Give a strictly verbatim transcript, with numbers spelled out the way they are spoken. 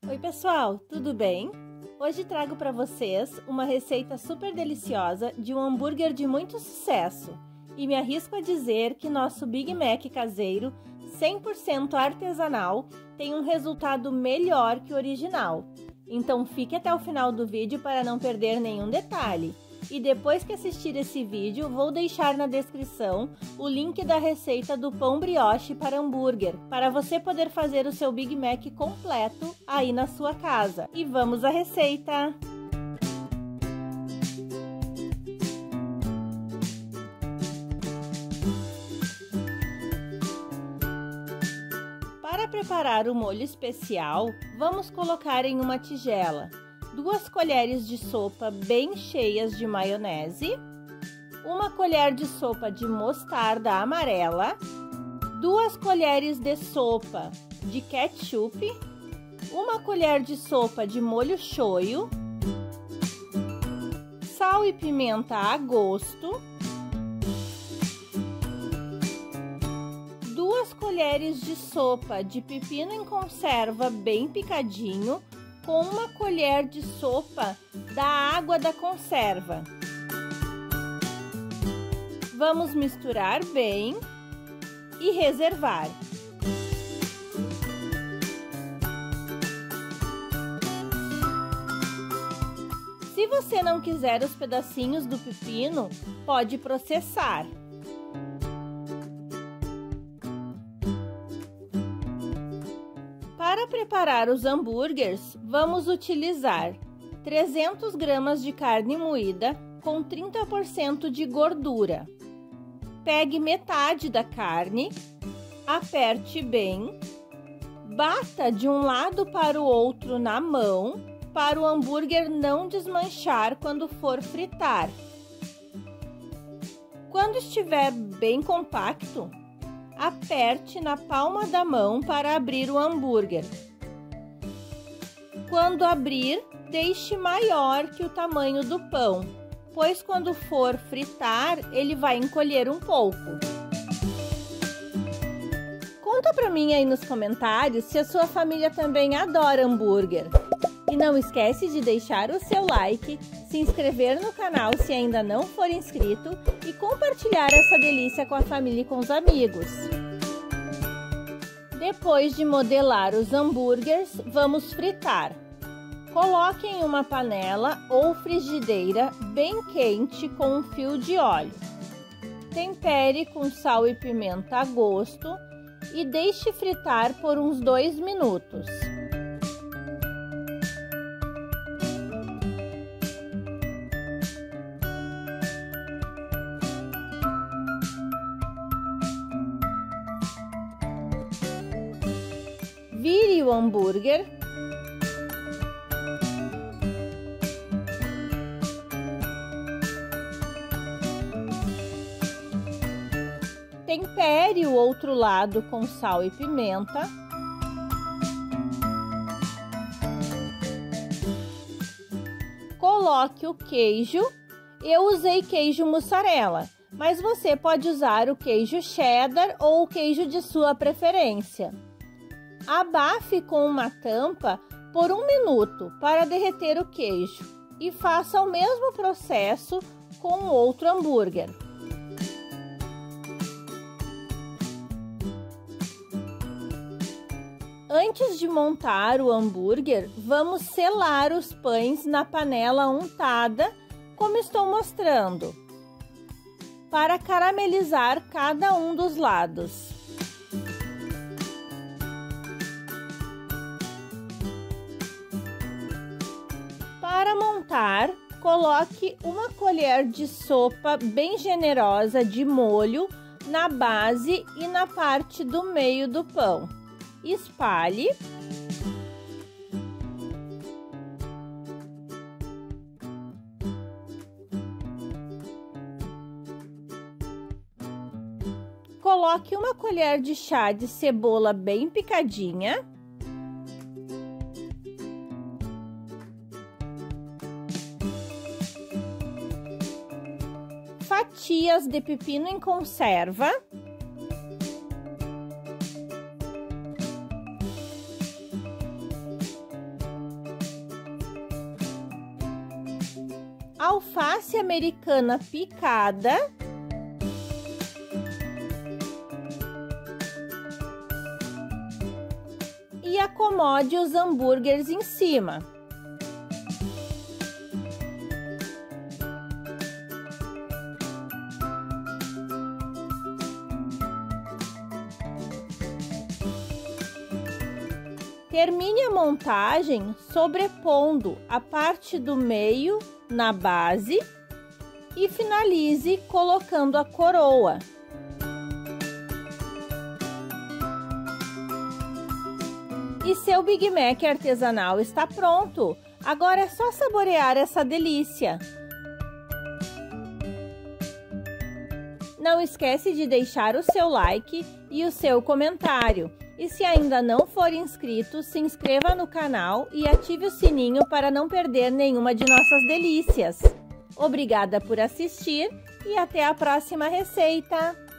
Oi pessoal, tudo bem? Hoje trago para vocês uma receita super deliciosa de um hambúrguer de muito sucesso e me arrisco a dizer que nosso Big Mac caseiro cem por cento artesanal tem um resultado melhor que o original. Então fique até o final do vídeo para não perder nenhum detalhe. E depois que assistir esse vídeo, vou deixar na descrição o link da receita do pão brioche para hambúrguer, para você poder fazer o seu Big Mac completo aí na sua casa. E vamos à receita! Para preparar o molho especial, vamos colocar em uma tigela duas colheres de sopa bem cheias de maionese, uma colher de sopa de mostarda amarela, duas colheres de sopa de ketchup, uma colher de sopa de molho shoyu, sal e pimenta a gosto, duas colheres de sopa de pepino em conserva bem picadinho, com uma colher de sopa da água da conserva. Vamos misturar bem e reservar. Se você não quiser os pedacinhos do pepino, pode processar. Para preparar os hambúrgueres, vamos utilizar trezentas gramas de carne moída com trinta por cento de gordura. Pegue metade da carne, aperte bem, bata de um lado para o outro na mão, para o hambúrguer não desmanchar quando for fritar. Quando estiver bem compacto, aperte na palma da mão para abrir o hambúrguer. Quando abrir, deixe maior que o tamanho do pão, pois quando for fritar, ele vai encolher um pouco. Conta pra mim aí nos comentários se a sua família também adora hambúrguer. E não esquece de deixar o seu like, se inscrever no canal se ainda não for inscrito e compartilhar essa delícia com a família e com os amigos. Depois de modelar os hambúrgueres, vamos fritar. Coloque em uma panela ou frigideira bem quente com um fio de óleo. Tempere com sal e pimenta a gosto e deixe fritar por uns dois minutos. Vire o hambúrguer. Tempere o outro lado com sal e pimenta. Coloque o queijo. Eu usei queijo mussarela, mas você pode usar o queijo cheddar ou o queijo de sua preferência. Abafe com uma tampa por um minuto para derreter o queijo e faça o mesmo processo com o outro hambúrguer. Antes de montar o hambúrguer, vamos selar os pães na panela untada, como estou mostrando, para caramelizar cada um dos lados. Para montar, coloque uma colher de sopa bem generosa de molho na base e na parte do meio do pão. Espalhe. Coloque uma colher de chá de cebola bem picadinha. Fatias de pepino em conserva. alface americana picada e acomode os hambúrgueres em cima. Termine a montagem sobrepondo a parte do meio na base e finalize colocando a coroa. E seu Big Mac artesanal está pronto! Agora é só saborear essa delícia! Não esquece de deixar o seu like e o seu comentário. E se ainda não for inscrito, se inscreva no canal e ative o sininho para não perder nenhuma de nossas delícias. Obrigada por assistir e até a próxima receita!